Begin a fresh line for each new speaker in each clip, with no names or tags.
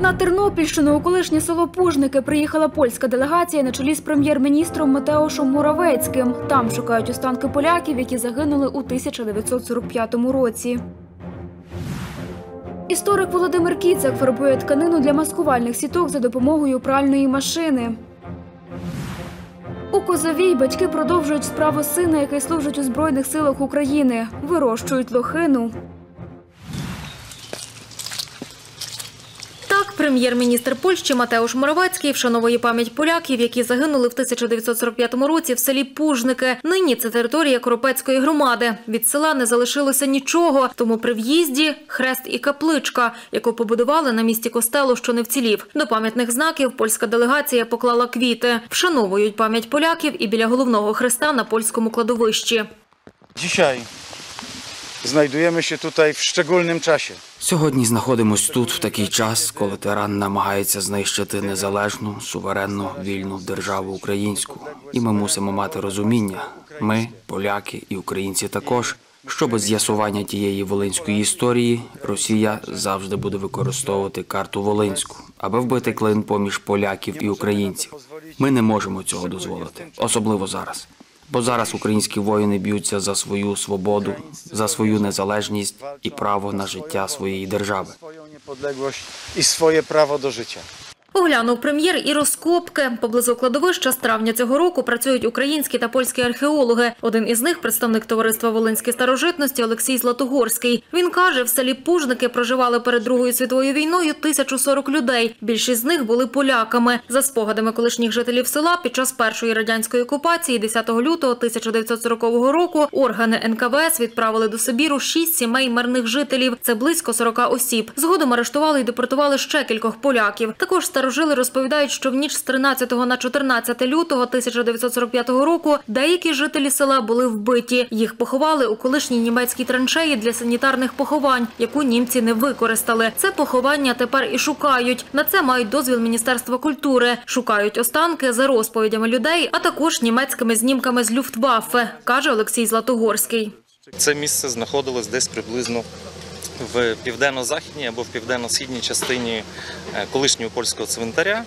На Тернопільщину у колишнє село Пужники приїхала польська делегація на чолі з прем'єр-міністром Матеушем Моравецьким. Там шукають останки поляків, які загинули у 1945 році. Історик Володимир Кіцак фарбує тканину для маскувальних сіток за допомогою пральної машини. У Козовій батьки продовжують справу сина, який служить у Збройних силах України. Вирощують лохину.
Так, прем'єр-міністр Польщі Матеуш Моравецький вшановує пам'ять поляків, які загинули в 1945 році в селі Пужники. Нині це територія Коропецької громади. Від села не залишилося нічого, тому при в'їзді – хрест і капличка, яку побудували на місці костелу, що не вцілів. До пам'ятних знаків польська делегація поклала квіти. Вшановують пам'ять поляків і біля головного хреста на польському кладовищі.
Dzisiaj znajdujemy się tutaj w szczególnym czasie.
Сьогодні знаходимось тут в такий час, коли тиран намагається знищити незалежну, суверенну, вільну державу українську. І ми мусимо мати розуміння, ми, поляки і українці також, що без з'ясування тієї волинської історії Росія завжди буде використовувати карту волинську, аби вбити клин поміж поляків і українців. Ми не можемо цього дозволити, особливо зараз. Бо зараз українські воїни б'ються за свою свободу, за свою незалежність і право на життя своєї держави.
І своє право до життя.
Оглянув прем'єр і розкопки. Поблизу кладовища з травня цього року працюють українські та польські археологи. Один із них – представник товариства «Волинські старожитності» Олексій Златогорський. Він каже, в селі Пужники проживали перед Другою світовою війною 1040 людей. Більшість з них були поляками. За спогадами колишніх жителів села, під час першої радянської окупації 10 лютого 1940 року органи НКВС відправили до Сибіру 6 сімей мирних жителів. Це близько 40 осіб. Згодом арештували і депортували ще кількох поляків. Також старожили розповідають, що в ніч з 13 на 14 лютого 1945 року деякі жителі села були вбиті. Їх поховали у колишній німецькій траншеї для санітарних поховань, яку німці не використали. Це поховання тепер і шукають. На це мають дозвіл Міністерства культури. Шукають останки за розповідями людей, а також німецькими знімками з Люфтваффе, каже Олексій Златогорський.
Це місце знаходилось десь приблизно в південно-західній або в південно-східній частині колишнього польського цвинтаря.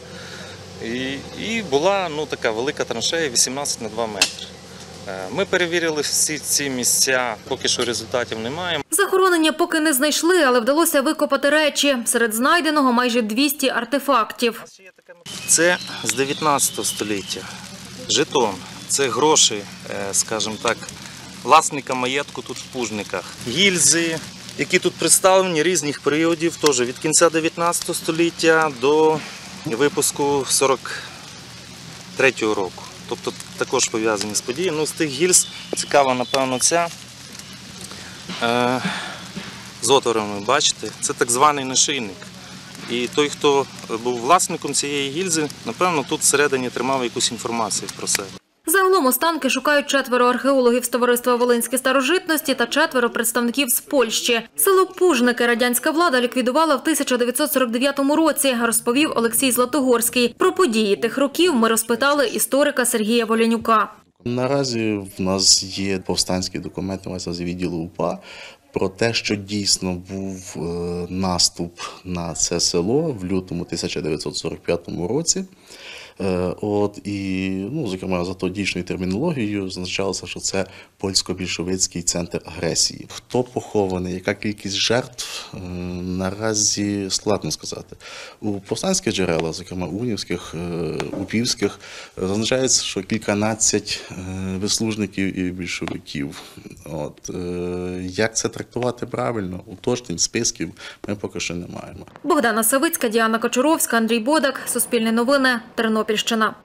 І була така велика траншея 18 на 2 метри. Ми перевірили всі ці місця, поки що результатів немає.
Захоронення поки не знайшли, але вдалося викопати речі. Серед знайденого майже 200 артефактів.
Це з 19 століття. Жетон. Це гроші, скажімо так, власника маєтку тут в Пужниках. Гільзи, які тут представлені різних періодів, теж від кінця 19 століття до випуску 43-го року. Тобто також пов'язані з подіями. З тих гільз цікава, напевно, ця з отворами, бачите, це так званий нашийник. І той, хто був власником цієї гільзи, напевно, тут всередині тримав якусь інформацію про себе.
Загалом останки шукають 4 археологів з товариства «Волинські старожитності» та 4 представників з Польщі. Село Пужники радянська влада ліквідувала в 1949 році, розповів Олексій Златогорський. Про події тих років ми розпитали історика Сергія Волянюка.
Наразі в нас є повстанські документи з відділу УПА про те, що дійсно був наступ на це село в лютому 1945 році. Зокрема, за тодішньою термінологією означалося, що це польсько-більшовицький центр агресії. Хто похований, яка кількість жертв, наразі складно сказати. У повстанських джерелах, зокрема унівських, упівських, зазначається, що кільканадцять вислужників і більшовиків. Як це трактувати правильно, уточнень, списків ми поки що не маємо.
Богдана Савицька, Діана Кочуровська, Андрій Бодак, Суспільне новини, Тернопільщина.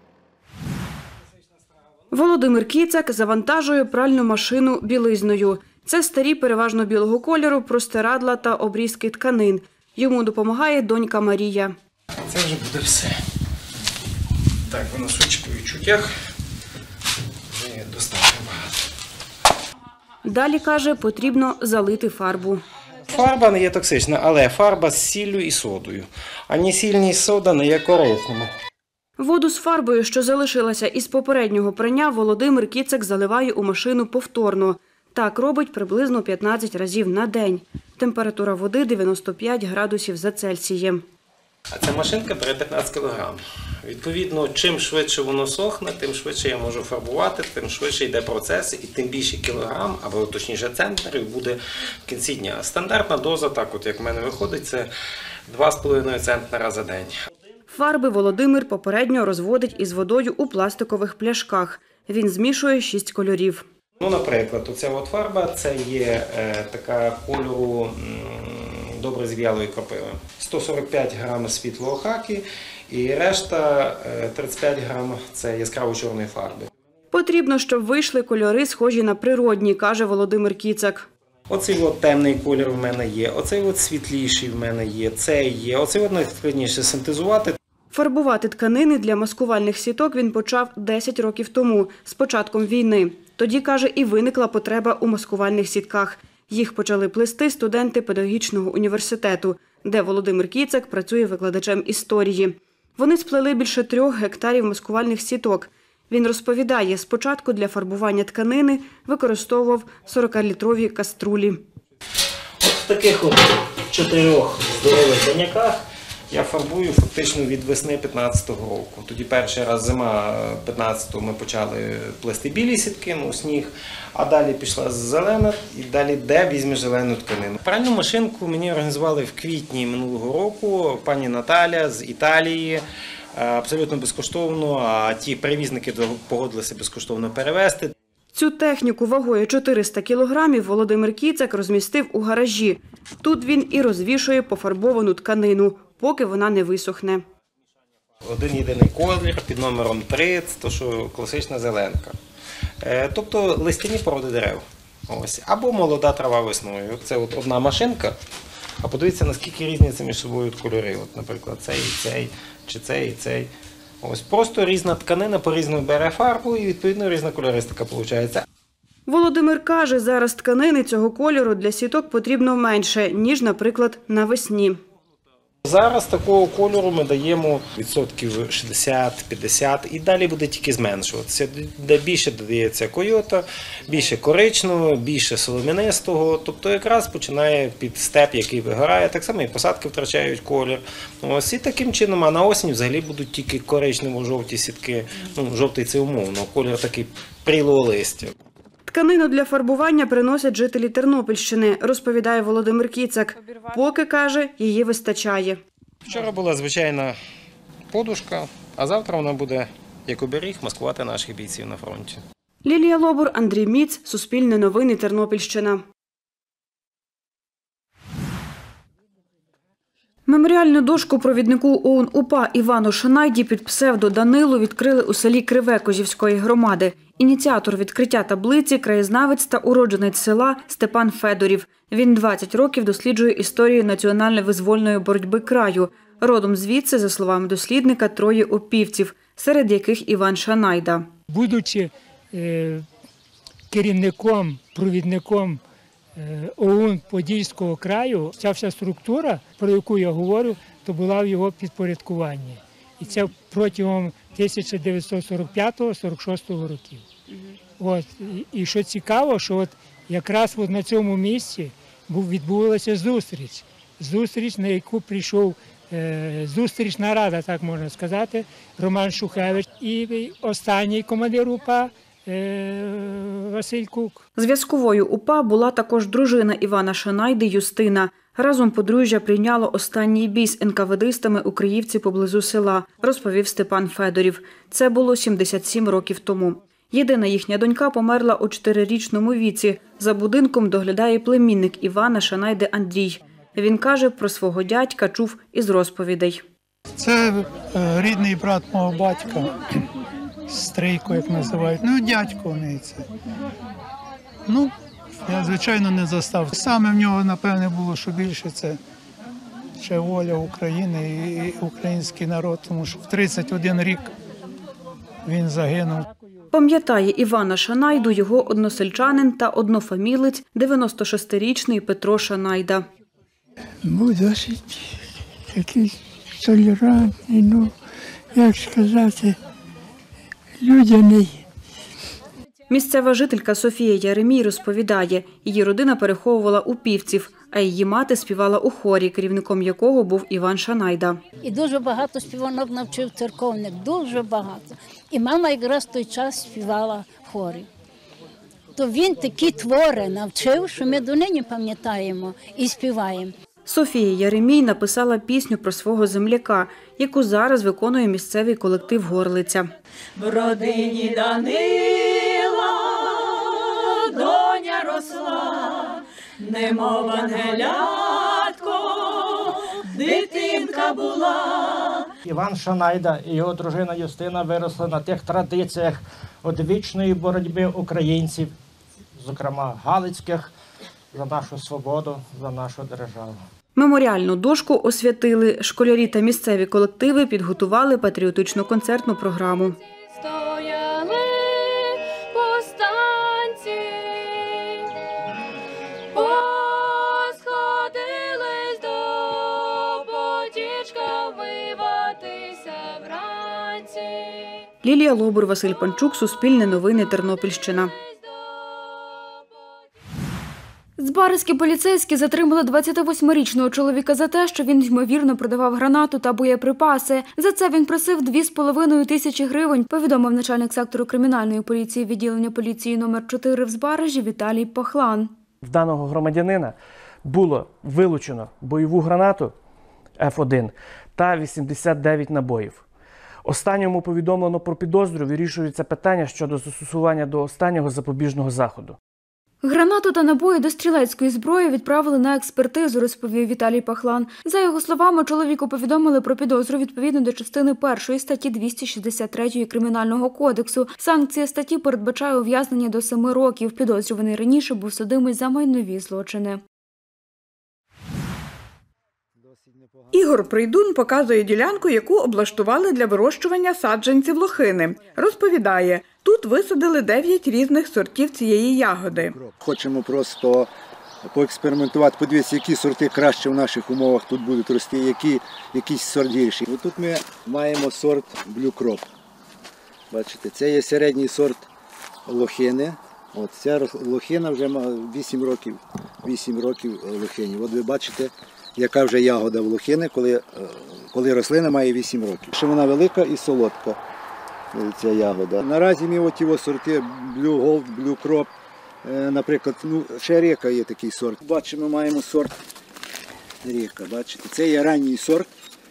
Володимир Кіцак завантажує пральну машину білизною. Це старі, переважно білого кольору, простирадла та обрізки тканин. Йому допомагає донька Марія.
Це вже буде все. Так, виносочку і чутях вже достатньо багато.
Далі, каже, потрібно залити фарбу.
Фарба не є токсична, але фарба з сіллю і содою. Ані сіль, ні сода не є корисними.
Воду з фарбою, що залишилася із попереднього прання, Володимир Кіцак заливає у машину повторно. Так робить приблизно 15 разів на день. Температура води 95 градусів за Цельсієм.
А ця машинка бере 15 кг. Відповідно, чим швидше воно сохне, тим швидше я можу фарбувати, тим швидше йде процес, і тим більше кілограм, або точніше центнерів буде в кінці дня. Стандартна доза, так от як в мене виходить, це 2,5 центнера за день.
Фарби Володимир попередньо розводить із водою у пластикових пляшках. Він змішує 6 кольорів.
Ну, наприклад, оця от фарба, це є така кольору добре зв'ялої кропиви. 145 грам світлого хакі і решта 35 грам – це яскраво чорної фарби.
Потрібно, щоб вийшли кольори, схожі на природні, каже Володимир Кіцак.
Оцей от темний колір в мене є, оцей от світліший в мене є, цей є, оцей от найскладніше синтезувати.
Фарбувати тканини для маскувальних сіток він почав 10 років тому, з початком війни. Тоді, каже, і виникла потреба у маскувальних сітках. Їх почали плести студенти педагогічного університету, де Володимир Кіцак працює викладачем історії. Вони сплели більше 3 гектарів маскувальних сіток. Він розповідає, спочатку для фарбування тканини використовував 40-літрові каструлі.
От в таких от 4 здорових баняках я фарбую фактично від весни 15-го року. Тоді перший раз зима 15-го ми почали плести білі сітки, ну сніг, а далі пішла зелена і далі де візьмеш зелену тканину. Пральну машинку мені організували в квітні минулого року пані Наталя з Італії. Абсолютно безкоштовно, а ті перевізники погодилися безкоштовно перевезти.
Цю техніку вагою 400 кілограмів Володимир Кіцак розмістив у гаражі. Тут він і розвішує пофарбовану тканину, поки вона не висохне.
Один єдиний колір під номером 3, це що класична зеленка. Тобто листяні породи дерев. Ось. Або молода трава весною. Це от одна машинка, а подивіться, наскільки різняться між собою кольори. От, наприклад, цей і цей, чи цей і цей. Ось просто різна тканина по-різному бере фарбу і, відповідно, різна кольористика виходить.
Володимир каже, зараз тканини цього кольору для сіток потрібно менше, ніж, наприклад, навесні.
Зараз такого кольору ми даємо відсотків 60-50 і далі буде тільки зменшуватися. Де більше додається койота, більше коричневого, більше солом'янистого. Тобто якраз починає під степ, який вигорає. Так само і посадки втрачають колір. Ось і таким чином, а на осінь взагалі будуть тільки коричнево-жовті сітки. Ну, жовтий це умовно, колір такий прілого листя.
Тканину для фарбування приносять жителі Тернопільщини, розповідає Володимир Кіцак. Поки, каже, її вистачає.
Вчора була звичайна подушка, а завтра вона буде, як оберіг, маскувати наших бійців на фронті.
Лілія Лобур, Андрій Міц, Суспільне новини, Тернопільщина. Меморіальну дошку провіднику ОУН-УПА Івану Шанайді під псевдо Данилу відкрили у селі Криве Козівської громади. Ініціатор відкриття таблиці – краєзнавець та уродженець села Степан Федорів. Він 20 років досліджує історію національно-визвольної боротьби краю. Родом звідси, за словами дослідника, 3 опівців, серед яких Іван Шанайда.
Будучи керівником, провідником ОУН Подільського краю, ця вся структура, про яку я говорю, то була в його підпорядкуванні. І це протягом 1945-46 років. От. І що цікаво, що от якраз от на цьому місці відбулася зустріч. Зустріч, на яку прийшов зустрічна рада, так можна сказати, Роман Шухевич і останній командир УПА Василь Кук.
Зв'язковою УПА була також дружина Івана Шанайди Юстина. Разом подружжя прийняло останній бій з НКВДистами у Криївці поблизу села, розповів Степан Федорів. Це було 77 років тому. Єдина їхня донька померла у 4-річному віці. За будинком доглядає племінник Івана Шанайди Андрій. Він каже, про свого дядька чув із розповідей.
Це рідний брат мого батька, Стрийко, як називають. Ну, дядько в неї це. Ну, я, звичайно, не застав. Саме в нього, напевне, було, що більше це ще воля України і український народ, тому що в 31 рік він загинув.
Пам'ятає Івана Шанайду його односельчанин та однофамілець 96-річний Петро Шанайда.
Був досить такий толерантний, ну, як сказати, людяний.
Місцева жителька Софія Яремій розповідає, її родина переховувала упівців, а її мати співала у хорі, керівником якого був Іван Шанайда.
І дуже багато співанок навчив церковник, дуже багато. І мама якраз в той час співала в хорі. То він такі твори навчив, що ми донині пам'ятаємо і співаємо.
Софія Яремій написала пісню про свого земляка, яку зараз виконує місцевий колектив «Горлиця».
В родині Данила доня росла, немов ангелятко, дитинка була.
Іван Шанайда і його дружина Юстина виросли на тих традиціях одвічної боротьби українців, зокрема галицьких, за нашу свободу, за нашу державу.
Меморіальну дошку освятили. Школярі та місцеві колективи підготували патріотичну концертну програму.
Стояли повстанці, посходились до потічка вмиватися вранці.
Лілія Лобур, Василь Панчук, Суспільне новини, Тернопільщина.
Збаразькі поліцейські затримали 28-річного чоловіка за те, що він, ймовірно, продавав гранату та боєприпаси. За це він просив 2,5 тисячі гривень, повідомив начальник сектору кримінальної поліції відділення поліції номер 4 в Збаражі Віталій Пахлан.
В даного громадянина було вилучено бойову гранату F1 та 89 набоїв. Останньому повідомлено про підозру, вирішується питання щодо застосування до останнього запобіжного заходу.
Гранату та набої до стрілецької зброї відправили на експертизу, розповів Віталій Пахлан. За його словами, чоловіку повідомили про підозру відповідно до частини 1 статті 263 Кримінального кодексу. Санкція статті передбачає ув'язнення до 7 років. Підозрюваний раніше був судимий за майнові злочини.
Ігор Прийдун показує ділянку, яку облаштували для вирощування саджанців лохини. Розповідає, тут висадили 9 різних сортів цієї ягоди.
Хочемо просто поекспериментувати, подивитися, які сорти краще в наших умовах тут будуть рости, якийсь сорт гірший. Тут ми маємо сорт Blue Crop. Бачите, це є середній сорт лохини. От ця лохина вже має 8 років лохині. От ви бачите, яка вже ягода в лохини, коли рослина має 8 років. Ще вона велика і солодка, ця ягода. Наразі ми оті сорти Blue Gold, Blue Crop, наприклад, ще река є такий сорт. Бачимо, маємо сорт река, бачите, це є ранній сорт.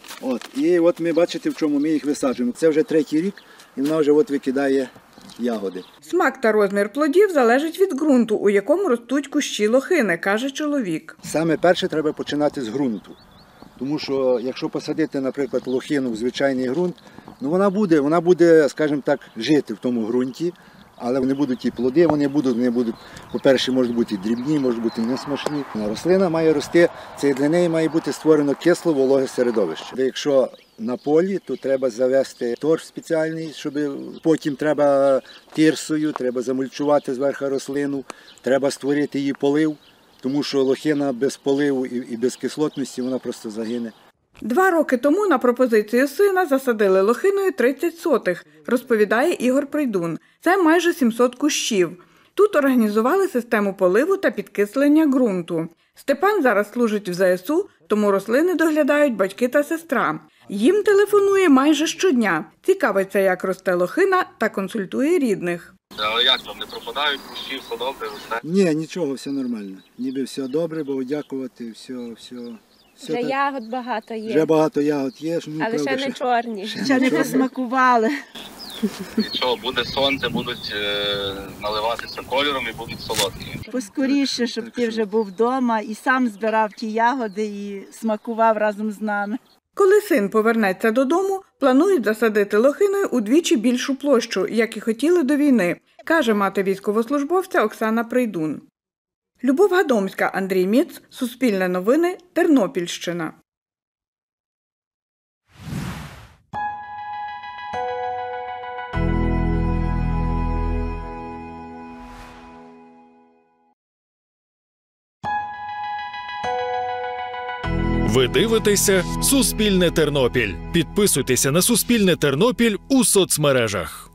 І от ми бачите, в чому ми їх висаджуємо. Це вже 3-й рік, і вона вже викидає ягоди.
Смак та розмір плодів залежить від ґрунту, у якому ростуть кущі лохини, каже чоловік.
Саме перше треба починати з ґрунту. Тому що якщо посадити, наприклад, лохину в звичайний ґрунт, вона буде, скажімо так, жити в тому ґрунті, але не будуть і плоди, вони будуть, по-перше, можуть бути дрібні, можуть бути несмачні. Рослина має рости, це для неї має бути створено кисло-вологе середовище. Якщо на полі, то треба завести торф спеціальний, потім треба тирсою, треба замульчувати зверху рослину, треба створити її полив, тому що лохина без поливу і без кислотності, вона просто загине.
2 роки тому на пропозицію сина засадили лохиною 30 сотих, розповідає Ігор Прийдун. Це майже 700 кущів. Тут організували систему поливу та підкислення ґрунту. Степан зараз служить в ЗСУ, тому рослини доглядають батьки та сестра. Їм телефонує майже щодня. Цікавиться, як росте лохина, та консультує рідних.
Як вам, не пропадають кущі, все добре, росте?
Ні, нічого, все нормально. Ніби все добре, Богу дякувати, все.
Вже ягод багато є.
Вже багато ягод є.
Але ще не чорні.
Ще не посмакували.
Нічого, буде сонце, будуть наливатися кольором і будуть солодкі.
Поскоріше, щоб ти вже був вдома і сам збирав ті ягоди і смакував разом з нами.
Коли син повернеться додому, планують засадити лохиною удвічі більшу площу, як і хотіли до війни, каже мати військовослужбовця Оксана Прийдун. Любов Гадомська, Андрій Міц, Суспільне новини, Тернопільщина.
Ви дивитеся «Суспільне Тернопіль». Підписуйтеся на «Суспільне Тернопіль» у соцмережах.